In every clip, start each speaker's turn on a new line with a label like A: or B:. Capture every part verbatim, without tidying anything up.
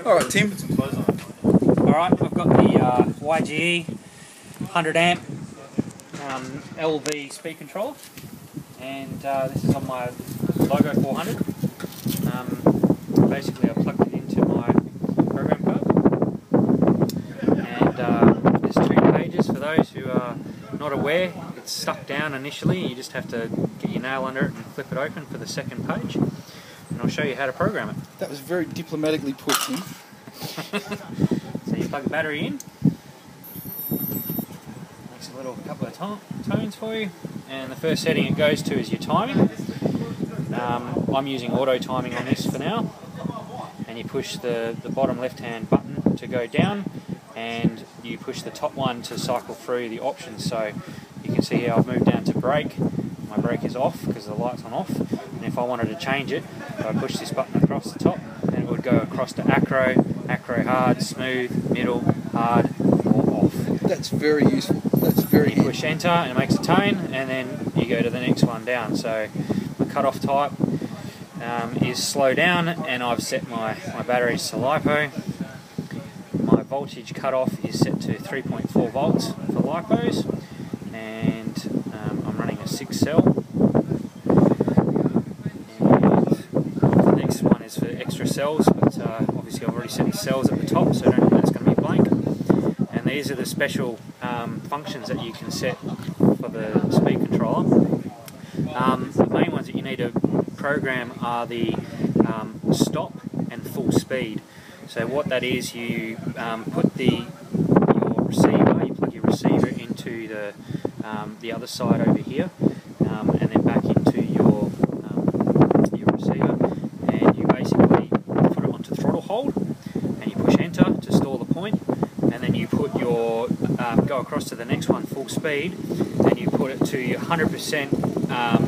A: Alright, Tim.
B: Alright, I've got the uh, Y G E one hundred amp um, L V speed controller, and uh, this is on my Logo four hundred. Um, basically, I plugged it into my program card, and uh, there's two pages for those who are not aware. It's stuck down initially. You just have to get your nail under it and flip it open for the second page, and I'll show you how to program it.
A: That was very diplomatically put, Tim.
B: So you plug the battery in, makes a little couple of to tones for you, and the first setting it goes to is your timing. Um, I'm using auto timing on this for now, and you push the, the bottom left hand button to go down, and you push the top one to cycle through the options. So you can see here I've moved down to brake. My brake is off because the light's on off, and if I wanted to change it, I push this button across the top, and it would go across to acro, acro hard, smooth, middle, hard, or off.
A: That's very useful. That's very
B: You push enter and it makes a tone, and then you go to the next one down. So my cutoff type um, is slow down, and I've set my, my batteries to LiPo. My voltage cutoff is set to three point four volts for LiPos, and um, I'm running a six cell. The next one is for extra cells, but uh, obviously I've already set the cells at the top, so I don't think that's going to be blank. And these are the special um, functions that you can set for the speed controller. Um, the main ones that you need to program are the um, stop and full speed. So what that is, you um, put the your receiver, you plug your receiver into the um, the other side over here, um, and then back into your um, your receiver, and you basically put it onto throttle hold, and you push enter to store the point, and then you put your um, go across to the next one full speed, and you put it to one hundred percent um,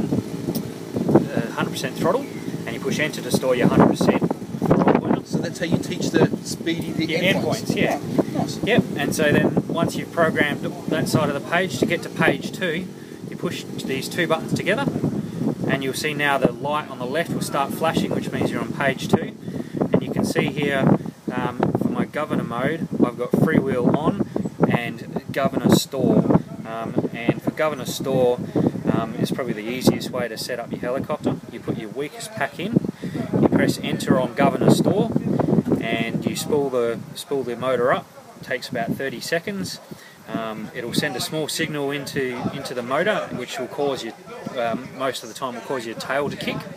B: one hundred percent throttle, and you push enter to store your one hundred percent.
A: So that's how you teach the speedy the
B: yeah,
A: end,
B: end
A: points.
B: points. Yeah.
A: Oh, nice.
B: Yep. And so then once you've programmed that side of the page, to get to page two, you push these two buttons together, and you'll see now the light on the left will start flashing, which means you're on page two. And you can see here um, for my governor mode, I've got freewheel on and governor store. Um, and for governor store, um, it's probably the easiest way to set up your helicopter. You put your weakest pack in, you press enter on governor store, and you spool the spool the motor up. It takes about thirty seconds. Um, it'll send a small signal into into the motor, which will cause you um, most of the time will cause your tail to kick.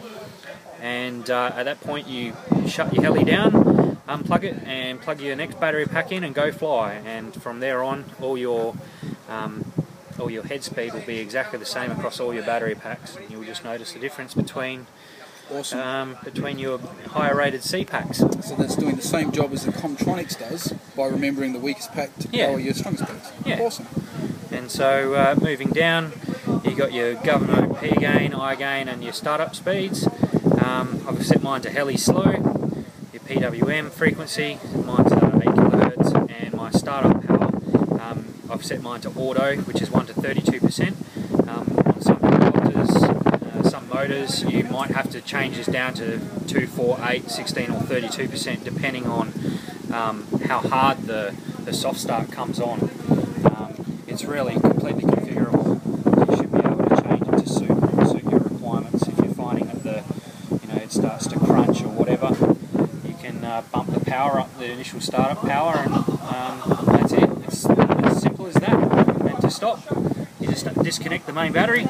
B: And uh, at that point, you shut your heli down, unplug it, and plug your next battery pack in, and go fly. And from there on, all your um, all your head speed will be exactly the same across all your battery packs. And you'll just notice the difference between.
A: Awesome.
B: Um, between your higher rated C packs.
A: So that's doing the same job as the Comtronics does by remembering the weakest pack to
B: Yeah.
A: power your strongest packs.
B: Yeah.
A: Awesome.
B: And so uh, moving down, you got your governor P gain, I gain, and your startup speeds. Um, I've set mine to heli slow. Your P W M frequency, mine's uh, eight kilohertz, and my startup power, um, I've set mine to auto, which is one to thirty-two percent. Um, on some helicopters, some motors, you might have to change this down to two, four, eight, sixteen or thirty-two percent depending on um, how hard the, the soft start comes on. Um, it's really completely configurable. You should be able to change it to suit, suit your requirements. If you're finding that the you know it starts to crunch or whatever, you can uh, bump the power up, the initial startup power, and um, that's it. It's as simple as that. And to stop, you just disconnect the main battery.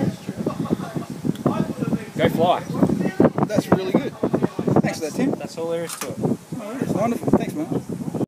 B: Go fly.
A: That's really good. Thanks for that, Tim.
B: That's all there is to it.
A: All right, that's wonderful. Thanks, man.